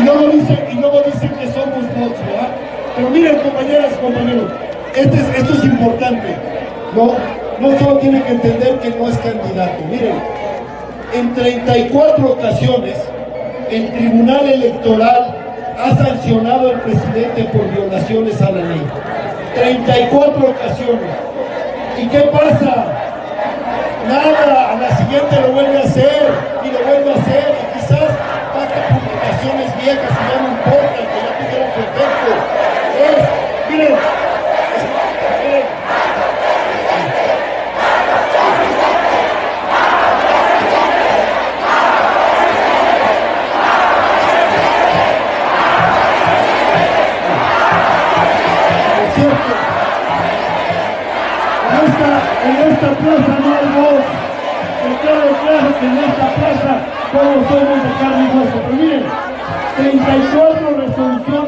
y luego dicen que somos bots, ¿verdad? Pero miren, compañeras y compañeros, esto es importante, no solo tienen que entender que no es candidato. Miren, en 34 ocasiones el Tribunal Electoral ha sancionado al presidente por violaciones a la ley. 34 ocasiones. ¿Y qué pasa? Nada, a la siguiente lo vuelve a hacer y lo vuelve a hacer, y quizás saca publicaciones viejas y ya no importa, que ya tuvieron su efecto. Miren, miren. Es cierto, en esta plaza no hay voz. Me queda claro que en esta plaza todos somos de carne y hueso. Pero miren, 34 resoluciones